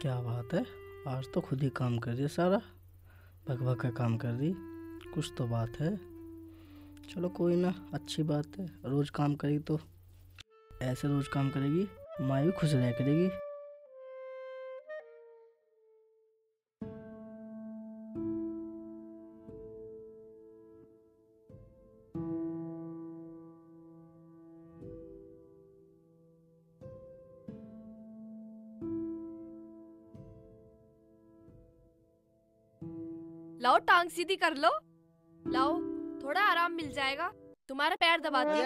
क्या बात है, आज तो खुद ही काम कर रही है सारा, भग भग का काम कर रही। कुछ तो बात है। चलो कोई ना, अच्छी बात है। रोज काम करेगी तो ऐसे रोज काम करेगी, माँ भी खुश रह करेगी। लाओ टांग सीधी कर लो, लाओ थोड़ा आराम मिल जाएगा। तुम्हारा पैर दबा अरे दिया।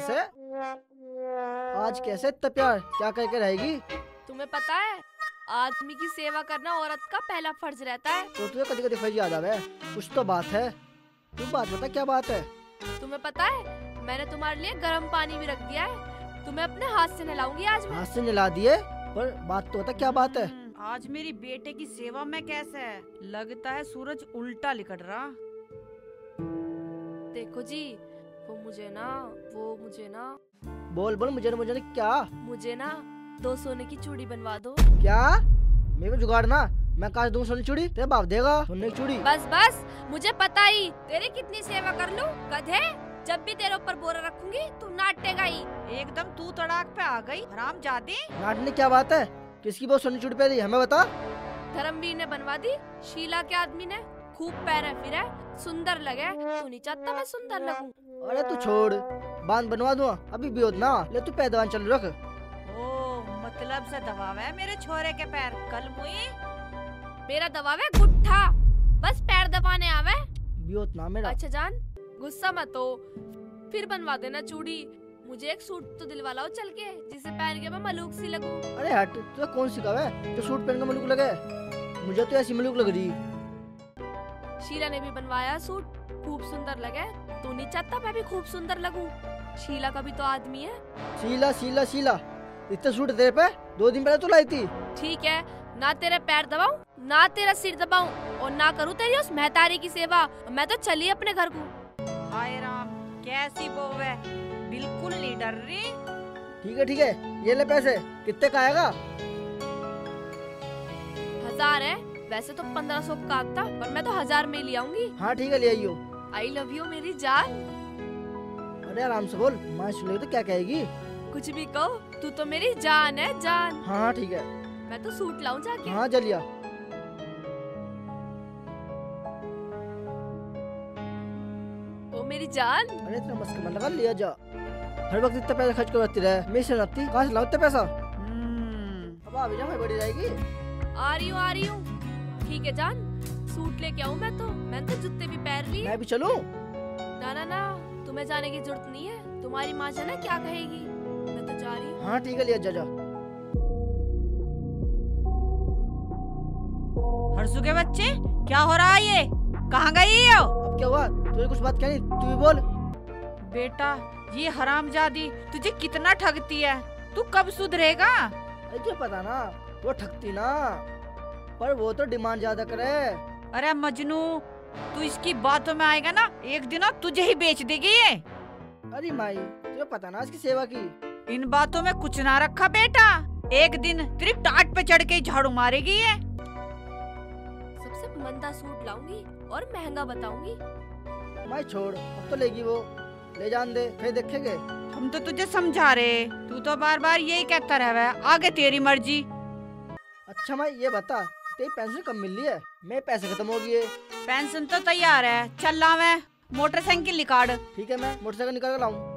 आज कैसे इतना प्यार, क्या करके रहेगी? तुम्हें पता है आदमी की सेवा करना औरत का पहला फर्ज रहता है। तो तुझे कभी कभी फर्ज याद आवे, कुछ तो बात है। तू बात बता, क्या बात है? तुम्हें पता है मैंने तुम्हारे लिए गर्म पानी भी रख दिया है, तुम्हें अपने हाथ से नहलाऊंगी आज मैं। हाथ से नहला दिए, पर बात तो बता, क्या बात है? आज मेरी बेटे की सेवा में कैसे है? लगता है सूरज उल्टा लिकट रहा। देखो जी, वो मुझे ना बोल बोल, मुझे ना क्या? मुझे ना 2 सोने की चूड़ी बनवा दो। क्या? मेरे को जुगाड़ ना, मैं काश दूं सोने की चूड़ी, तेरा बाप देगा सोने की चूड़ी। बस बस, मुझे पता ही तेरी कितनी सेवा कर लूं गधे। जब भी तेरे ऊपर बोरा रखूंगी तू नाटेगा ही। एकदम तू तड़ाक पे आ गई हरामजादी। नाटने क्या बात है? किसकी बहुत सोने की चूड़ी पहनी, हमें बता। धर्मवीर ने बनवा दी, शीला के आदमी ने। खूब पैर फिर सुंदर लगे। तू नहीं चाहता मैं सुंदर लगूं? अरे तू छोड़, बांध बनवा दूं, अभी भी होत ना। ले तू पैदवान चल रख। ओ मतलब से दबाव है मेरे छोरे के पैर। कल मुई मेरा दबावे गुट्ठा, बस पैर दबाने आवे। भी होत ना मेरा। अच्छा जान, गुस्सा मत हो, फिर बनवा देना चूड़ी। मुझे एक सूट तो दिलवा लाओ चल के, जिसे पहन के मैं मलूक सी लगूं। अरे हट, तुझे कौन सिखावे जो सूट पहन के मलूक लगे? मुझे तो ऐसी मलूक लग रही। शीला ने भी बनवाया सूट, खूब सुंदर लगे। तू नहीं चाहता मैं भी खूब सुंदर लगूं? शीला का भी तो आदमी है। शीला शीला शीला, इतने सूट तेरे पे 2 दिन पहले तो लाई थी। ठीक है, ना तेरे पैर दबाऊं, ना तेरा सिर दबाऊं, और ना करूं तेरी उस महतारी की सेवा। मैं तो चली अपने घर को। हाय राम, कैसी बहू है, बिल्कुल नहीं डर रही। ठीक है, ये ले पैसे। कितने का आएगा? 1000 है, वैसे तो 1500 का था, पर मैं तो 1000 में ही ले आऊंगी। हाँ ठीक है, ले आइयो। आई लव यू मेरी जान। अरे आराम से बोल, माँ सुनेगी तो क्या कहेगी? कुछ भी कहो, तू तो मेरी जान है जान। हाँ ठीक है। मैं तो सूट लाऊं जाके। हाँ जलिया। ओ मेरी जान। अरे इतना मस्का मत लगा, लिया जा। हर वक्त इतना पैसा खर्च करती रहे, मेरे से लगती कहाँ से लाऊं इतना पैसा? अब अभी जा, मैं बड़ी रहेगी। आ रही हूँ। ठीक है जान, सूट लेके आऊँ मैं तो। मैंने तो जूते भी पहन लिए। मैं भी चलूं? ना, तुम्हें जाने की जरूरत नहीं है। तुम्हारी माँ जाने क्या कहेगी। मैं तो जा रही हूँ। हाँ ठीक है, लिया जा। हर्षू के बच्चे, क्या हो रहा है ये? कहाँ गई हो? अब क्या हुआ? तुझे कुछ बात कहनी, तू भी बोल। बेटा, ये हरामजादी तुझे कितना ठगती है, तू कब सुधरेगा? अरे तुझे पता ना, वो ठगती ना, पर वो तो डिमांड ज्यादा करे। अरे मजनू, तू इसकी बातों में आएगा ना, एक दिन और तुझे ही बेच देगी ये। अरे माई, तुझे पता ना इसकी सेवा की। इन बातों में कुछ ना रखा बेटा, एक दिन तेरी टाट पे चढ़ के झाड़ू मारेगी ये। सबसे मंदा सूट लाऊंगी और महंगा बताऊंगी। माई छोड़, अब तो लेगी वो, ले जान दे, फिर देखेंगे। हम तो तुझे समझा रहे, तू तो बार बार यही कहता रहा, आगे तेरी मर्जी। अच्छा माई ये बता, तेरी पेंशन कब मिल रही है? मेरे पैसे खत्म हो गए। पेंशन तो तैयार है, चल ला मैं मोटरसाइकिल निकाल। ठीक है, मैं मोटरसाइकिल निकाल कर लाऊं।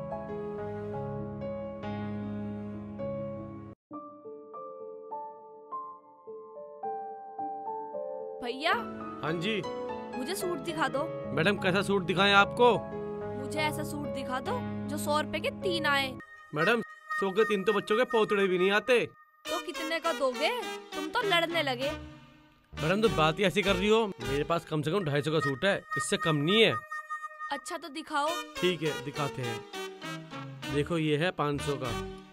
भैया। हाँ जी मुझे सूट दिखा दो। मैडम, कैसा सूट दिखाएं आपको? मुझे ऐसा सूट दिखा दो जो 100 रुपए के 3 आए। मैडम, 100 के 3 तो बच्चों के पोतड़े भी नहीं आते। तो कितने का दोगे? तुम तो लड़ने लगे। मैडम तो बात ही ऐसी कर रही हो, मेरे पास कम से कम 250 का सूट है, इससे कम नहीं है। अच्छा तो दिखाओ। ठीक है, दिखाते हैं। देखो ये है 500 का,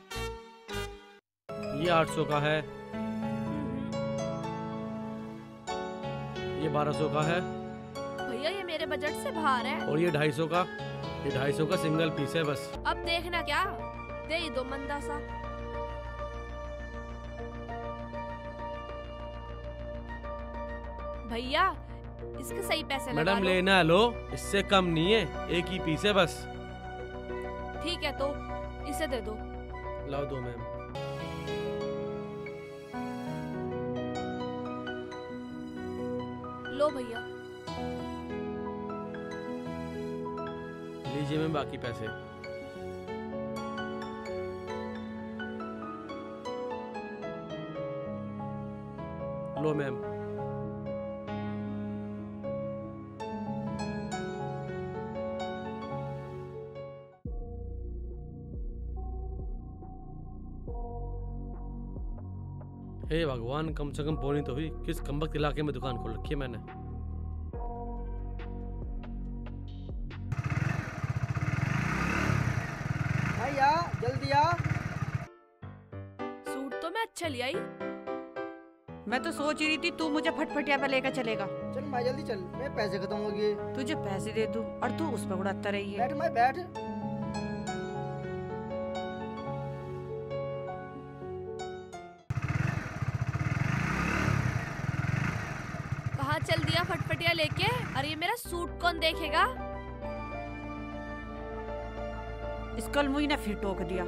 ये 800 का है, ये 1200 का है, भैया ये मेरे बजट से बाहर है। और ये 250 का। ये 250 का सिंगल पीस है बस। अब देखना क्या, दे ही दो मंदा सा। भैया इसके सही पैसे लगा मैडम लो। लेना लो, इससे कम नहीं है, एक ही पीस है बस। ठीक है तो इसे दे दो। लाओ दो मैम। लो भैया। लीजिए मैम बाकी पैसे। लो मैम। हे भगवान, कम से कम बोनी तो हुई। किस कमबख्त इलाके में दुकान खोल रखी है मैंने। भाई आ, जल्दी आ। सूट तो मैं अच्छा ले आई। मैं तो सोच रही थी तू मुझे फटफटिया पे लेकर चलेगा। चल मैं जल्दी चल, मेरे पैसे खत्म हो गए। तुझे पैसे दे दूं और तू उस पर उड़ाता रही है। बैठ मैं बैठ। कहाँ चल दिया फटफटिया लेके? अरे ये मेरा सूट कौन देखेगा? इस कल मुझे ने फिर टोक दिया।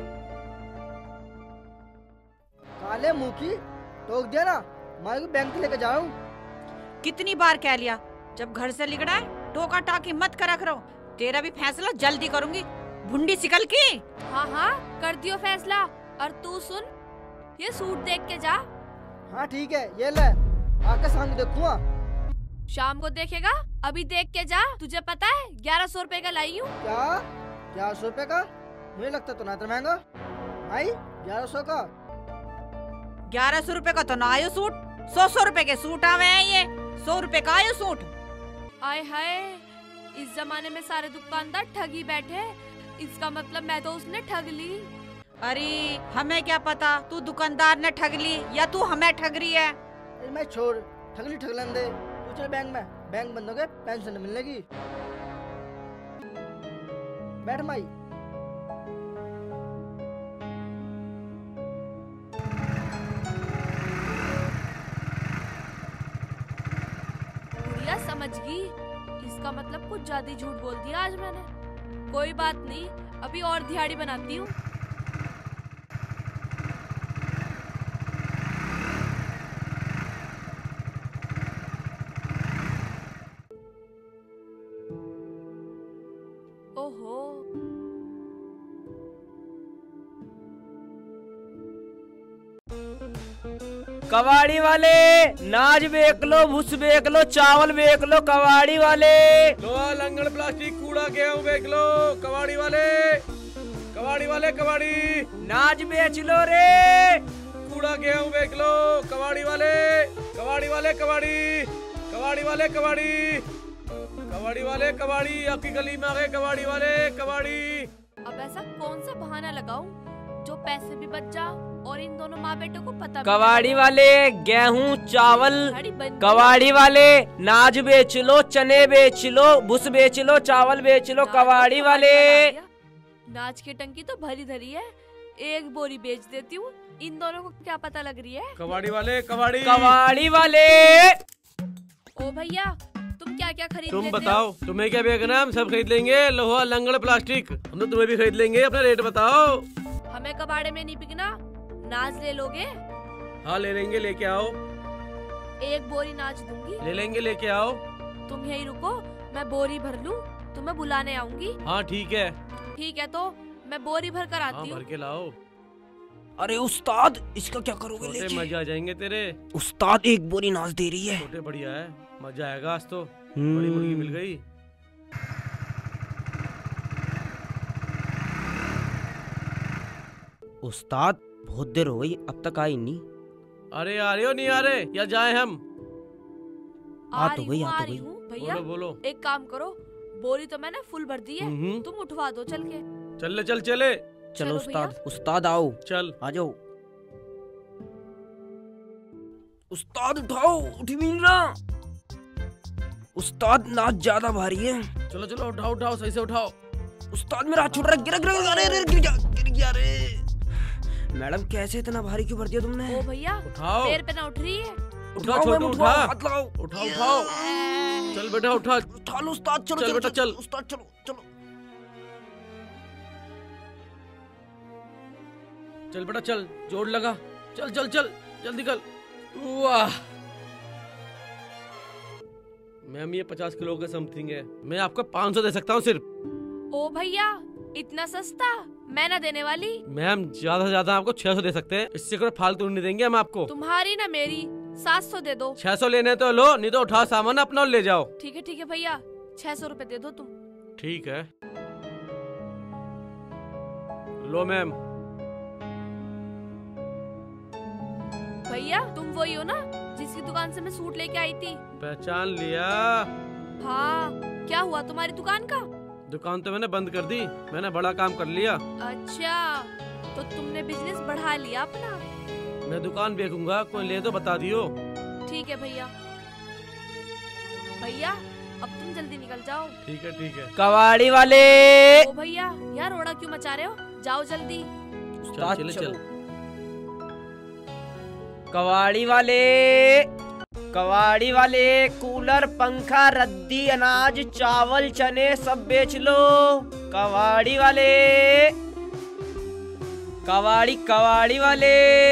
काले मुंह की टोक दिया ना, मैं बैंक लेके जा रहा हूँ। कितनी बार कह लिया, जब घर से निकला है टोका टाकी मत करा करो। तेरा भी फैसला जल्दी करूंगी, भुंडी सिकल की। हाँ हाँ कर दियो फैसला। और तू सुन, ये सूट देख के जा। हाँ ठीक है, ये ले, आके शाम को देखूंगा। शाम को देखेगा? अभी देख के जा। तुझे पता है 1100 रुपए का लाई हूँ। क्या 1100 रुपए का? मुझे लगता तो ना इतना महंगा। भाई 1100 का? 1100 रुपए का तो ना आयो सूट, 100 रुपए के सूट आवे हैं ये। 100 रुपए का आयो सूट। आय हाय, इस जमाने में सारे दुकानदार ठगी बैठे। इसका मतलब मैं तो उसने ठग ली। अरे हमें क्या पता तू दुकानदार ने ठग ली या तू हमें ठग रही है। अरे मैं छोड़, ठगली ठगलन दे। तू चल बैंक में, बैंक बंद हो गए, पेंशन मिलने की। बैठ माई। गुड़िया समझ गई। इसका मतलब कुछ ज्यादा झूठ बोल दिया आज मैंने। कोई बात नहीं, अभी और दिहाड़ी बनाती हूँ। ओहो, कबाड़ी वाले, नाज बेच लो, भुस बेच लो, चावल बेच लो, कबाड़ी वाले। लोहा लंगड़ प्लास्टिक कूड़ा गेहूं बेच लो, कबाड़ी वाले। कबाड़ी वाले कबाड़ी। नाज बेच लो रे। कूड़ा गेहूं बेच लो, कबाड़ी वाले। कबाड़ी वाले कबाड़ी। कबाड़ी वाले कबाड़ी। कबाड़ी वाले कबाड़ी। आपकी गली में आ गए कबाड़ी वाले कबाड़ी। अब ऐसा कौन सा बहाना लगाऊं जो पैसे भी बच जा और इन दोनों माँ बेटों को पता भी कबाड़ी ना वाले, गेहूं चावल। लगे। बंदी। कबाड़ी वाले, नाज बेच लो, चने बेच लो, भुस बेच लो, चावल बेच लो, नाच कबाड़ी तो वाले। बढ़ा दिया। नाच की टंकी तो भरी धरी है, एक बोरी बेच देती हूँ। इन दोनों को क्या पता लग रही है? कबाड़ी वाले कबाड़ी। कबाड़ी वाले। ओ भैया, तुम क्या क्या खरीद तुम लेते हो? बताओ तुम्हें क्या बेचना है? हम सब खरीद लेंगे। लोहा लंगड़ प्लास्टिक हम तो तुम्हें भी खरीद लेंगे। अपना रेट बताओ। हमें कबाड़े में नहीं बिकना। नाज ले लोगे? हाँ ले लेंगे, लेके आओ। एक बोरी नाज दूंगी। ले लेंगे, लेके आओ। तुम यहीं रुको, मैं बोरी भर लूं, तुम्हें बुलाने आऊंगी। हाँ ठीक है। ठीक है तो मैं बोरी भर कर हाँ आती हूँ। भर के लाओ। अरे उस्ताद, इसका क्या करोगे छोटे लेके? मजे आ जाएंगे तेरे। उस्ताद एक बोरी नाज दे रही है। छोटे बढ़िया है, मजा आएगा आज तो। बड़ी मुर्गी मिल गई। उस्ताद बहुत देर हो गई, अब तक आई नहीं। अरे आ रहे हो नहीं आ रहे? या जाए हम? आ तो गई, आ आ तो रही गई। हूँ भैया। बोलो बोलो। एक काम करो, बोरी तो मैंने फुल भर दी है, तुम उठवा दो चल के। चल ले, चल चले। चलो चलो उस्ताद, भैया। उस्ताद आओ, चल। आ जाओ। उस्ताद उठाओ, उठ भी नहीं रहा। उस्ताद नाच ज्यादा भारी है। चलो चलो, उठाओ उठाओ, सही से उठाओ। उस्ताद मेरा हाथ छूट रहा है, गिर गिर अरे अरे गिर गया रे। मैडम कैसे इतना भारी क्यों भर दिया तुमने? ओ भैया, उठाओ। पैर पे ना उठ रही है। उठा छोटू उठा। हाथ लगाओ। उठा उठाओ। चल बेटा उठा। उठा लो उस्ताद, चलो चल चलो बेटा, चल। उस्ताद, चलो चलो। चल बेटा चल, जोड़ लगा। चल चल चल जल्दी कर। वाह मैम, ये 50 किलो का समथिंग है। मैं आपको 500 दे सकता हूँ सिर्फ। ओ भैया, इतना सस्ता? मैं ना देने वाली। मैम ज्यादा से ज्यादा आपको 600 दे सकते हैं, इससे कोई फालतू नहीं देंगे हम आपको। तुम्हारी ना मेरी, 700 दे दो। 600 लेने तो लो, नहीं तो उठाओ सामान अपना और ले जाओ। ठीक है भैया, 600 रुपए दे दो तुम। ठीक है लो मैम। भैया तुम वही हो ना जिसकी दुकान से मैं सूट लेके आई थी? पहचान लिया। हाँ, क्या हुआ तुम्हारी दुकान का? दुकान तो मैंने बंद कर दी, मैंने बड़ा काम कर लिया। अच्छा, तो तुमने बिजनेस बढ़ा लिया अपना? मैं दुकान बेचूंगा, कोई ले तो बता दियो। ठीक है भैया। भैया अब तुम जल्दी निकल जाओ। ठीक है ठीक है। कबाड़ी वाले। ओ भैया, यार रोड़ा क्यों मचा रहे हो? जाओ जल्दी। चल चल चल। कबाड़ी वाले, कबाड़ी वाले, कूलर, पंखा, रद्दी, अनाज, चावल, चने सब बेच लो। कबाड़ी वाले, कबाड़ी वाले।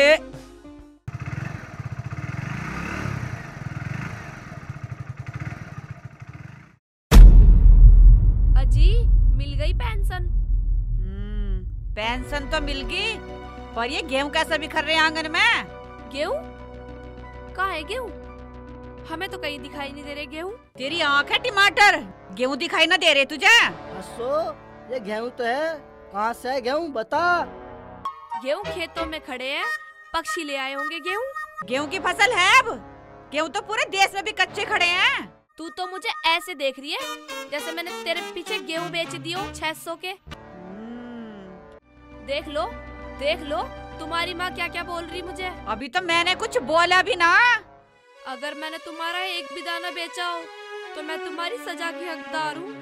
अजी, मिल गई पेंशन? पेंशन तो मिल गई, पर ये गेहूं कैसे बिखर रहे हैं आंगन में? गेहूं? कहाँ है गेहूं? हमें तो कहीं दिखाई नहीं दे रहे गेहूं। तेरी आँख है टमाटर, गेहूं दिखाई ना दे रहे तुझे? हंसो, ये गेहूं तो है। कहाँ से है गेहूं बता। गेहूं खेतों में खड़े हैं, पक्षी ले आए होंगे गेहूं। गेहूं की फसल है अब? गेहूं तो पूरे देश में भी कच्चे खड़े हैं। तू तो मुझे ऐसे देख रही है जैसे मैंने तेरे पीछे गेहूं बेच दियो 600 के। देख लो तुम्हारी माँ क्या क्या बोल रही मुझे। अभी तो मैंने कुछ बोला भी ना। अगर मैंने तुम्हारा एक भी दाना बेचा हो तो मैं तुम्हारी सजा की हकदार हूँ।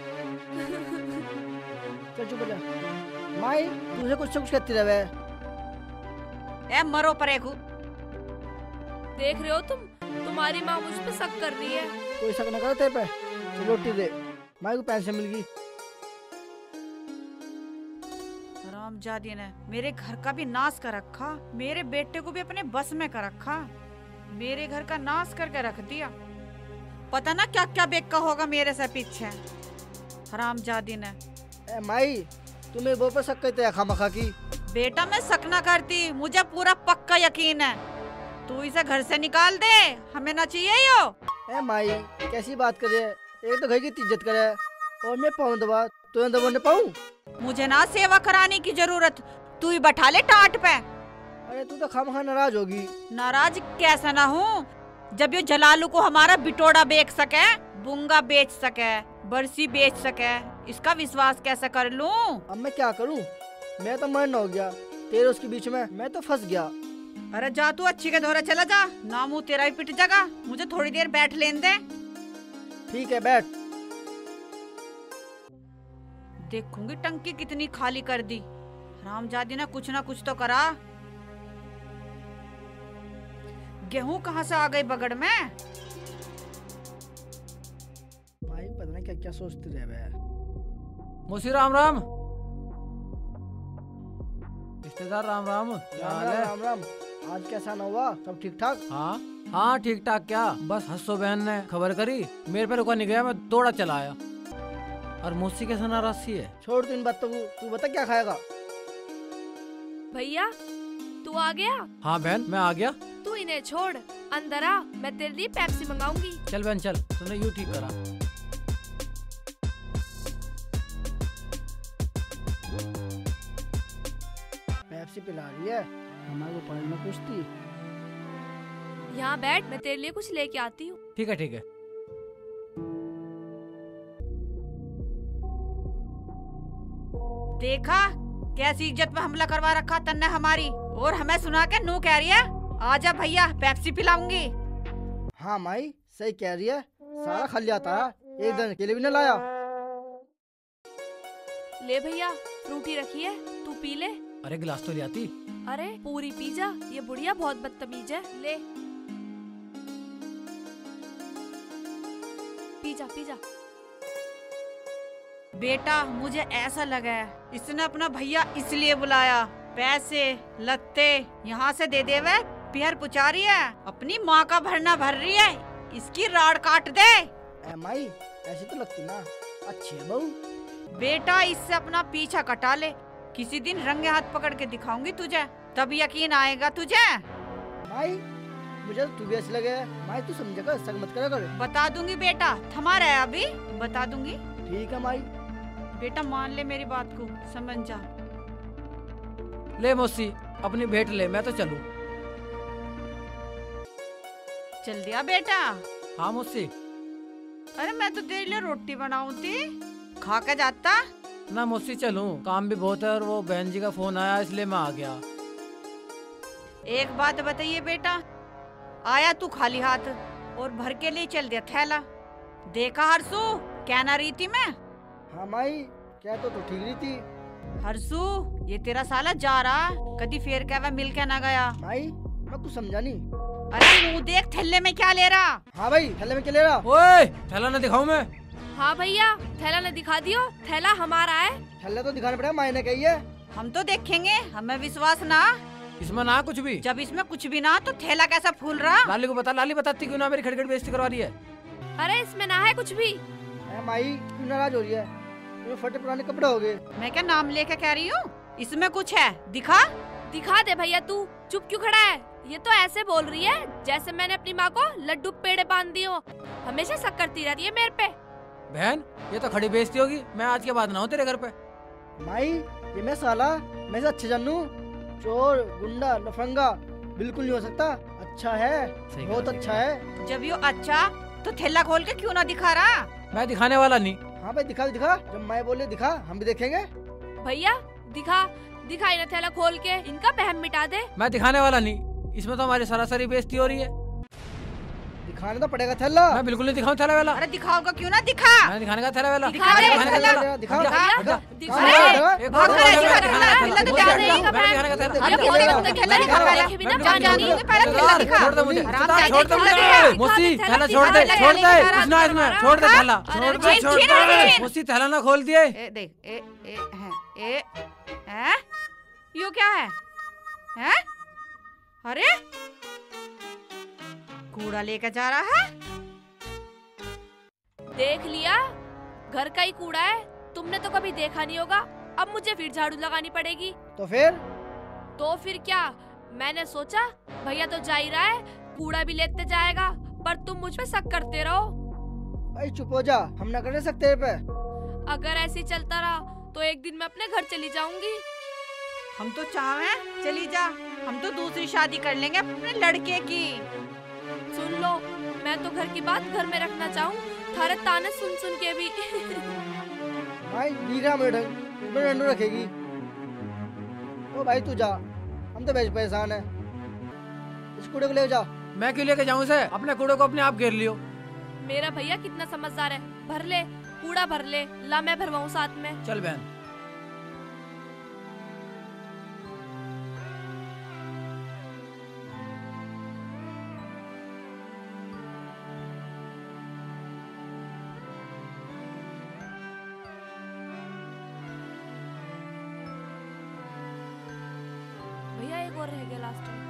चल चुप हो जा। माई तुझे कुछ कहती रहे। ए मरो परेखू। देख रहे हो तुम्हारी माँ मुझ पे शक कर रही है। कोई शक न करो तेरे पे। चल रोटी दे। माई को पेंशन मिल गई। हरामजादी ने मेरे घर का भी नाश कर रखा, मेरे बेटे को भी अपने बस में कर रखा, मेरे घर का नाश करके रख दिया। पता ना क्या क्या बेका होगा मेरे से पीछे। हरामजादी ने। ए माई तुम्हें वो पर शक करते हैं खामखा की। बेटा मैं शक ना करती, मुझे पूरा पक्का यकीन है। तू इसे घर से निकाल दे, हमें ना चाहिए यो। ए माई कैसी बात करे, एक तो घर की इज्जत करे और मैं पाऊँ दबा तो दबा न पाऊँ। मुझे ना सेवा कराने की जरूरत, तू ही बैठा ले टाट पे। अरे तू तो खामखा नाराज होगी। नाराज कैसा ना हूँ, जब ये जलालू को हमारा बिटोड़ा बेच सके, बुंगा बेच सके, बरसी बेच सके, इसका विश्वास कैसे कर लूँ? अब मैं क्या करूँ, मैं तो मरना हो गया तेरे उसके बीच में, मैं तो फंस गया। अरे जा तू अच्छी के दौरे चला जा, ना मुँह तेरा भी पिट जाएगा। मुझे थोड़ी देर बैठ लेने दे। ठीक है बैठ। देखूंगी टंकी कितनी खाली कर दी। रामजादी ने कुछ ना कुछ तो करा। गेहूं कहाँ से आ गई बगड़ में? भाई पता नहीं क्या क्या सोचते रहे। मौसी राम राम। रिश्तेदार राम राम। क्या राम हाल राम है? राम राम। आज कैसा ना हुआ, सब ठीक ठाक? हाँ हाँ ठीक ठाक। क्या बस हस्सो बहन ने खबर करी, मेरे पे रुका नहीं गया, मैं दौड़ा चला आया। और मौसी कैसा नाराज सी है? छोड़ तू इन बातों को, तू बता क्या खाएगा? भैया तू आ गया? हाँ बहन मैं आ गया। तू इन्हें छोड़, अंदर आ, मैं तेरे लिए पेप्सी मंगाऊंगी। चल बहन चल, तूने यूँ ठीक करा। पेप्सी पिला रही है, हमारे को पढ़ना कुछ थी। यहाँ बैठ, मैं तेरे लिए कुछ लेके आती हूँ। ठीक है ठीक है। देखा कैसी इज्जत पे हमला करवा रखा तन्ने हमारी, और हमें सुना के नू कह रही है आजा भैया पेप्सी पिलाऊंगी। हाँ माई सही कह रही है, सारा खा लिया था, एक दिन अकेले भी न लाया। ले भैया फ्रूटी रखी है, तू पी ले। अरे गिलास तो ले आती। अरे पूरी पी जा, ये बुढ़िया बहुत बदतमीज है। ले। जा पी जा। बेटा मुझे ऐसा लगा है इसने अपना भैया इसलिए बुलाया, पैसे लत्ते यहाँ से दे दे वे पियर पुचा रही है, अपनी माँ का भरना भर रही है, इसकी राड़ काट दे। माई ऐसी तो लगती ना, अच्छी है बहू। बेटा इससे अपना पीछा कटा ले, किसी दिन रंगे हाथ पकड़ के दिखाऊंगी तुझे, तब यकीन आएगा तुझे। माई मुझे तू भी ऐसी लगे, माई तू समझेगा, शक मत करा कर। बता दूंगी बेटा, थमा रहा है अभी, बता दूंगी। ठीक है माई। बेटा मान ले मेरी बात को, समझ जा। ले मौसी अपनी भेंट ले, मैं तो चलूं। चल दिया बेटा। हाँ मौसी। अरे मैं तो तेरे लिए रोटी बनाऊं थी, खा के जाता। ना मौसी चलूं, काम भी बहुत है और वो बहन जी का फोन आया इसलिए मैं आ गया। एक बात बताइए बेटा, आया तू खाली हाथ और भर के लिए चल दिया थैला, देखा हरसू क्या ना रही थी मैं। हाँ माई क्या तो ठीक रही थी। हरसू ये तेरा साला जा रहा, कदी फेर क्या मिल के ना गया। माई मैं कुछ समझा नहीं। अरे मुँह देख थैले में क्या ले रहा। हाँ भाई थैले में क्या ले रहा। ओए थैला ना दिखाऊं मैं। हाँ भैया थैला न दिखा दियो, थैला हमारा है। थैला तो दिखाना पड़ेगा, माई ने कही है। हम तो देखेंगे, हमें विश्वास ना। इसमें ना कुछ भी। जब इसमें कुछ भी ना तो थैला कैसा फूल रहा। लाली को बता, लाली बताती क्यों ना मेरी खड़खड़ बेइज्जती करवा रही है। अरे इसमें ना है कुछ भी। माई क्यों नाराज हो रही है, ये फटे पुराने कपड़े हो गए। मैं क्या नाम लेके कह रही हूँ, इसमें कुछ है, दिखा। दिखा दे भैया, तू चुप क्यों खड़ा है। ये तो ऐसे बोल रही है जैसे मैंने अपनी माँ को लड्डू पेड़े बांध दिए हो, हमेशा शक करती रहती है मेरे पे। बहन ये तो खड़ी बेइज्जती होगी, मैं आज के बाद ना हूँ तेरे घर पे। माई ये मैं साला मैं से अच्छे जानू, चोर गुंडा लफंगा बिल्कुल नहीं हो सकता। अच्छा है, बहुत अच्छा है। जब यो अच्छा तो थैला खोल के क्यों ना दिखा रहा। मैं दिखाने वाला नहीं। हाँ भाई दिखा दिखा, जब मैं बोले दिखा हम भी देखेंगे। भैया दिखा, दिखाई ना थैला खोल के, इनका बहम मिटा दे। मैं दिखाने वाला नहीं, इसमें तो हमारी सरासरी बेइज्जती हो रही है। दिखाना तो पड़ेगा थैला। मैं बिल्कुल नहीं दिखाऊं थैला वाला। अरे दिखाओगा क्यों ना, दिखा। मैं दिखाने का थैला वाला। दिखा दे, दिखाने का थैला। थैला। दिखा दिखा। दिखा एक भाग और रहा है, दिखा, दिखा, दिखाने का दिखा, थैला। दिखा, मैं दिखाने का थैला। ये बोलेगा तो थैला दिखा, देखे बिना जाने नहीं। पहले थैला दिखा। छोड़ दे मुझे, आराम से छोड़ दे थैला मुझे। दिखा। मौसी थैला थैला दिखा, छोड़ दे, थैला छोड़ दिखा, दे, दिखा, कुछ ना इसमें, छोड़ दे थैला, छोड़ दे, छोड़ दे। मौसी थैला ना खोल दिए। ए देख, हैं? यो क्या है? हैं? अरे कूड़ा लेकर जा रहा है। देख लिया, घर का ही कूड़ा है, तुमने तो कभी देखा नहीं होगा। अब मुझे फिर झाड़ू लगानी पड़ेगी। तो फिर क्या, मैंने सोचा भैया तो जा ही रहा है, कूड़ा भी लेते जाएगा, पर तुम मुझ पे शक करते रहो। भाई चुप हो जा, हम ना कर सकते हैं पे। अगर ऐसे ही चलता रहा तो एक दिन मैं अपने घर चली जाऊंगी। हम तो चाहे चली जा, हम तो दूसरी शादी कर लेंगे अपने लड़के की। सुन लो, मैं तो घर की बात घर में रखना चाहूँ, थारे ताने सुन सुन के भी। भाई दीघा में डंडू रखेगी। ओ भाई तू जा, हम तो परेशान है। इस कूड़े को ले जा। मैं क्यों लेके जाऊं इसे, अपने कूड़े को अपने आप घेर लियो। मेरा भैया कितना समझदार है, भर ले कूड़ा भर ले, ला मैं भरवाऊं साथ में। चल बहन। भैया एक और रह गया लास्ट में।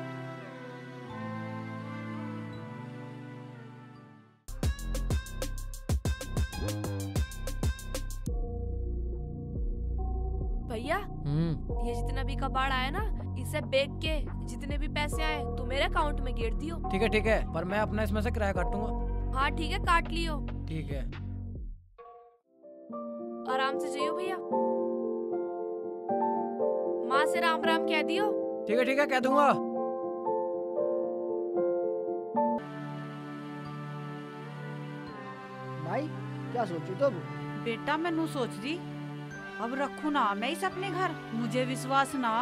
भैया ये जितना भी कबाड़ आया ना, इसे बेच के जितने भी पैसे आए तो मेरे अकाउंट में गिर दियो। ठीक है, पर मैं अपना इसमें से किराया काटूंगा। हाँ ठीक है, काट लियो। ठीक है। आराम से जाइयो भैया, माँ से राम राम कह दियो। ठीक है, कह दूंगा। भाई क्या सोचू तो बेटा मैं नू सोच दी, अब रखू ना मैं इस अपने घर, मुझे विश्वास ना।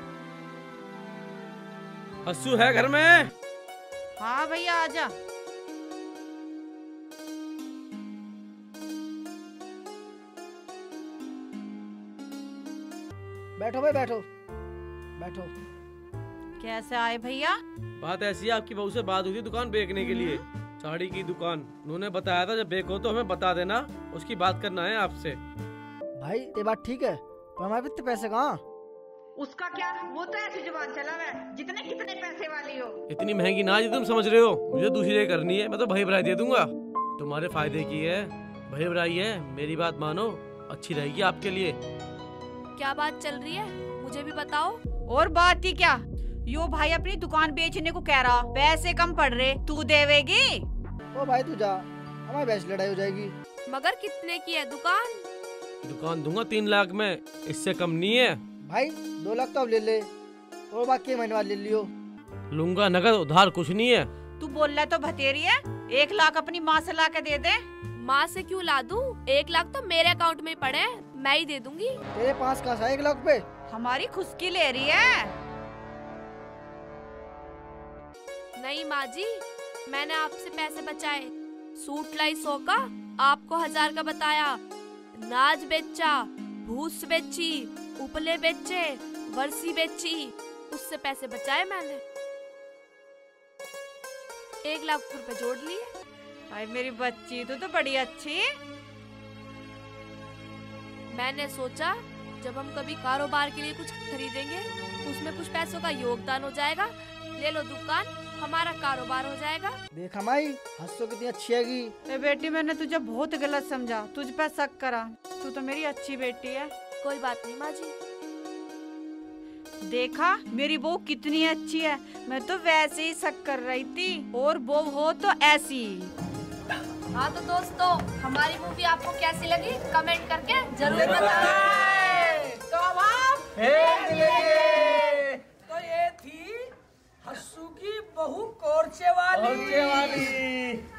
हस्सू है घर में? हाँ भैया आजा। बैठो भाई बैठो कैसे आए भैया? बात ऐसी है, आपकी बहू से बात हुई थी दुकान बेचने के लिए, साड़ी की दुकान। उन्होंने बताया था जब बेको तो हमें बता देना, उसकी बात करना है आपसे। भाई ये बात ठीक है, पर हमारे इतने पैसे कहाँ? उसका क्या, वो तो ऐसी जुबान चला है जितने कितने पैसे वाली हो। इतनी महंगी ना जी तुम समझ रहे हो, मुझे दूसरी जगह करनी है। मैं तो भाई भराई दे दूंगा, तुम्हारे फायदे की है। भाई भराई है, मेरी बात मानो, अच्छी रहेगी आपके लिए। क्या बात चल रही है, मुझे भी बताओ। और बात ही क्या, यो भाई अपनी दुकान बेचने को कह रहा, पैसे कम पड़ रहे, तू देवेगी? ओ भाई तू जा, हमारी बहस लड़ाई हो जाएगी। मगर कितने की है दुकान? दुकान दूंगा 3 लाख में, इससे कम नहीं है। भाई 2 लाख तो अब ले ले, और बाकी महीने बाद ले लियो। लूंगा नगद, उधार कुछ नहीं है। तू बोल रहा तो भतेरी है, 1 लाख अपनी माँ से ला के दे दे। माँ से क्यों ला दूं? 1 लाख तो मेरे अकाउंट में पड़े हैं, मैं ही दे दूंगी। तेरे पास कहाँ से 1 लाख पे? हमारी खुशकी ले रही है। नहीं माँ जी, मैंने आपसे पैसे बचाए। सूट लाई 100 का, आपको 1000 का बताया। नाज बेचा, भूस बेची, उपले बेचे, वर्सी बेची, उससे पैसे बचाए मैंने। 1 लाख रुपए जोड़ लिए। भाई मेरी बच्ची तू तो बड़ी अच्छी। मैंने सोचा जब हम कभी कारोबार के लिए कुछ खरीदेंगे, उसमें कुछ पैसों का योगदान हो जाएगा। ले लो दुकान, हमारा कारोबार हो जाएगा। देखा माई, हंसो कितनी अच्छी हैगी। ए बेटी, मैंने तुझे बहुत गलत समझा, तुझ पे शक करा। तू तो मेरी अच्छी बेटी है। कोई बात नहीं माँ जी। देखा मेरी बहू कितनी अच्छी है, मैं तो वैसे ही शक कर रही थी, और बहू हो तो ऐसी। हाँ तो दोस्तों, हमारी मूवी आपको कैसी लगी कमेंट करके जरूर बताएं। तो अब आप तो ये थी हस्सू की बहू कोर्चे वाली।